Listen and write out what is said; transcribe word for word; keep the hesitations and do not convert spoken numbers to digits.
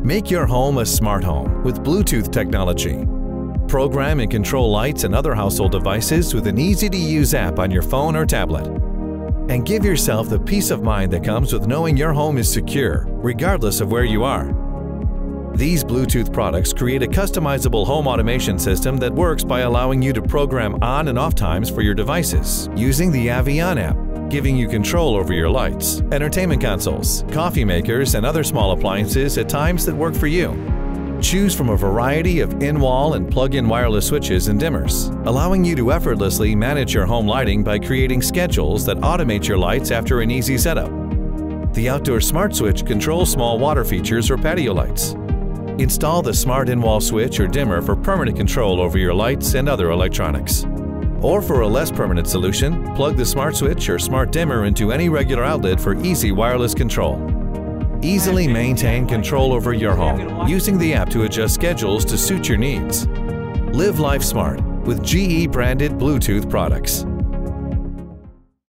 Make your home a smart home with Bluetooth technology. Program and control lights and other household devices with an easy-to-use app on your phone or tablet. And give yourself the peace of mind that comes with knowing your home is secure, regardless of where you are. These Bluetooth products create a customizable home automation system that works by allowing you to program on and off times for your devices using the Avian app, giving you control over your lights, entertainment consoles, coffee makers, and other small appliances at times that work for you. Choose from a variety of in-wall and plug-in wireless switches and dimmers, allowing you to effortlessly manage your home lighting by creating schedules that automate your lights after an easy setup. The outdoor smart switch controls small water features or patio lights. Install the smart in-wall switch or dimmer for permanent control over your lights and other electronics. Or for a less permanent solution, plug the smart switch or smart dimmer into any regular outlet for easy wireless control. Easily maintain control over your home using the app to adjust schedules to suit your needs. Live life smart with G E branded Bluetooth products.